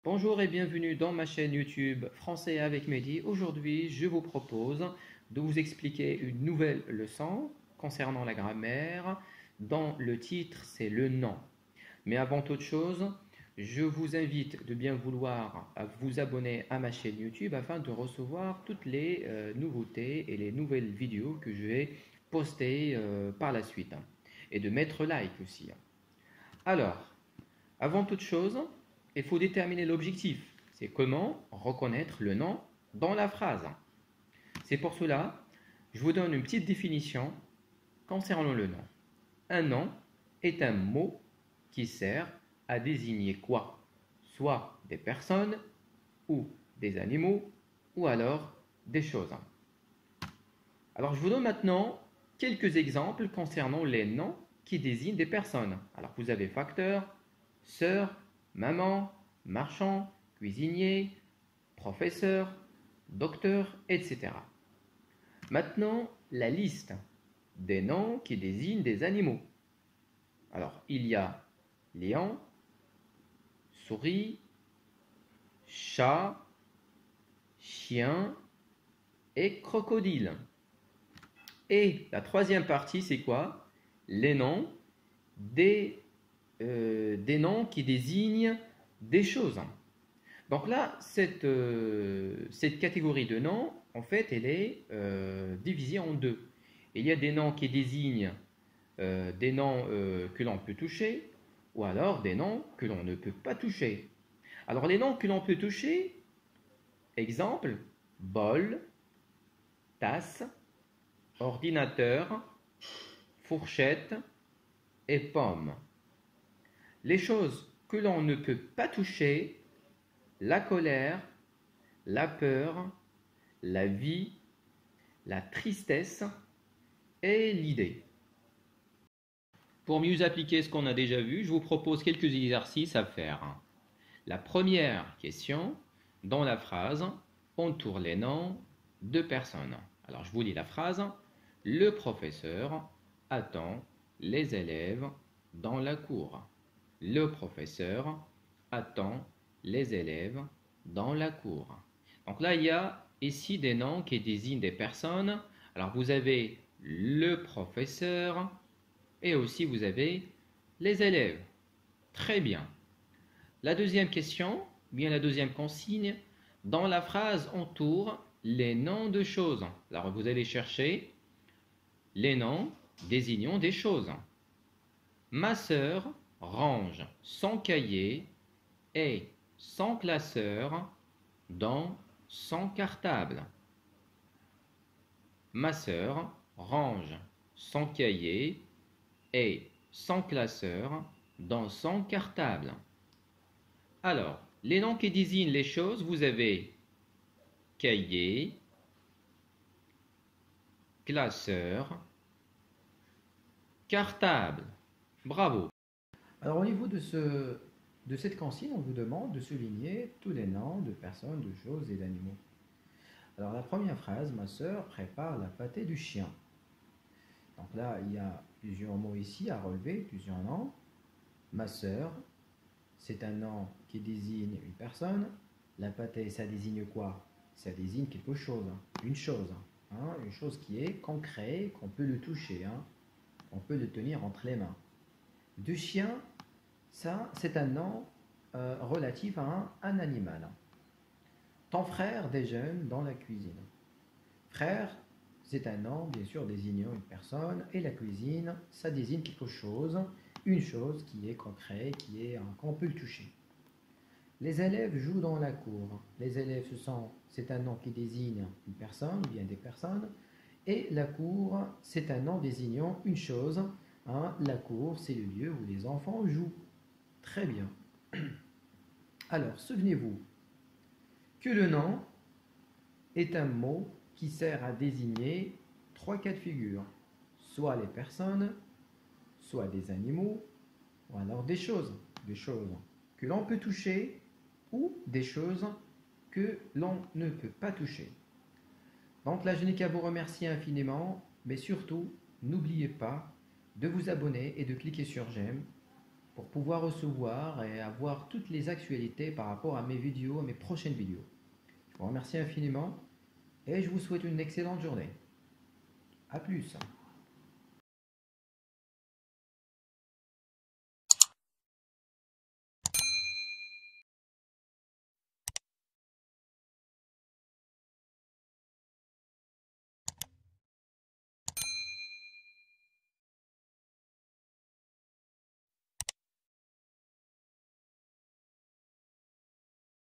Bonjour et bienvenue dans ma chaîne YouTube Français avec Mehdi. Aujourd'hui, je vous propose de vous expliquer une nouvelle leçon concernant la grammaire dont le titre c'est le nom. Mais avant toute chose, je vous invite de bien vouloir vous abonner à ma chaîne YouTube afin de recevoir toutes les nouveautés et les nouvelles vidéos que je vais poster par la suite. Et de mettre like aussi. Alors, avant toute chose, il faut déterminer l'objectif. C'est comment reconnaître le nom dans la phrase. C'est pour cela, je vous donne une petite définition concernant le nom. Un nom est un mot qui sert à désigner quoi? Soit des personnes ou des animaux ou alors des choses. Alors je vous donne maintenant quelques exemples concernant les noms qui désignent des personnes. Alors vous avez facteur, sœur, maman, marchand, cuisinier, professeur, docteur, etc. Maintenant, la liste des noms qui désignent des animaux. Alors, il y a lion, souris, chat, chien et crocodile. Et la troisième partie, c'est quoi? Les noms des noms qui désignent des choses. Donc là, cette catégorie de noms, en fait, elle est divisée en deux. Il y a des noms qui désignent des noms que l'on peut toucher, ou alors des noms que l'on ne peut pas toucher. Alors les noms que l'on peut toucher, exemple, bol, tasse, ordinateur, fourchette et pomme. Les choses que l'on ne peut pas toucher, la colère, la peur, la vie, la tristesse et l'idée. Pour mieux appliquer ce qu'on a déjà vu, je vous propose quelques exercices à faire. La première question, dans la phrase, entoure les noms de personnes. Alors je vous lis la phrase. Le professeur attend les élèves dans la cour. Le professeur attend les élèves dans la cour. Donc là, il y a ici des noms qui désignent des personnes. Alors vous avez le professeur et aussi vous avez les élèves. Très bien. La deuxième question, bien la deuxième consigne, dans la phrase entoure les noms de choses. Alors vous allez chercher les noms désignant des choses. Ma sœur range son cahier et son classeur dans son cartable. Ma sœur range son cahier et son classeur dans son cartable. Alors, les noms qui désignent les choses, vous avez cahier, classeur, cartable. Bravo. Alors au niveau de cette consigne, on vous demande de souligner tous les noms de personnes, de choses et d'animaux. Alors la première phrase, ma sœur prépare la pâtée du chien. Donc là, il y a plusieurs mots ici à relever, plusieurs noms. Ma sœur, c'est un nom qui désigne une personne. La pâtée, ça désigne quoi? Ça désigne quelque chose, une chose. Une chose qui est concrète, qu'on peut le toucher, qu'on peut le tenir entre les mains. Du chien, ça, c'est un nom relatif à un animal. Ton frère déjeune dans la cuisine. Frère, c'est un nom, bien sûr, désignant une personne. Et la cuisine, ça désigne quelque chose, une chose qui est concrète, qu'on peut le toucher. Les élèves jouent dans la cour. Les élèves, c'est un nom qui désigne une personne, ou bien des personnes. Et la cour, c'est un nom désignant une chose. La cour, c'est le lieu où les enfants jouent. Très bien. Alors, souvenez-vous que le nom est un mot qui sert à désigner trois cas de figure. Soit les personnes, soit des animaux, ou alors des choses. Des choses que l'on peut toucher ou des choses que l'on ne peut pas toucher. Donc là, je n'ai qu'à vous remercier infiniment, mais surtout, n'oubliez pas de vous abonner et de cliquer sur j'aime pour pouvoir recevoir et avoir toutes les actualités par rapport à mes vidéos, à mes prochaines vidéos. Je vous remercie infiniment et je vous souhaite une excellente journée. A plus.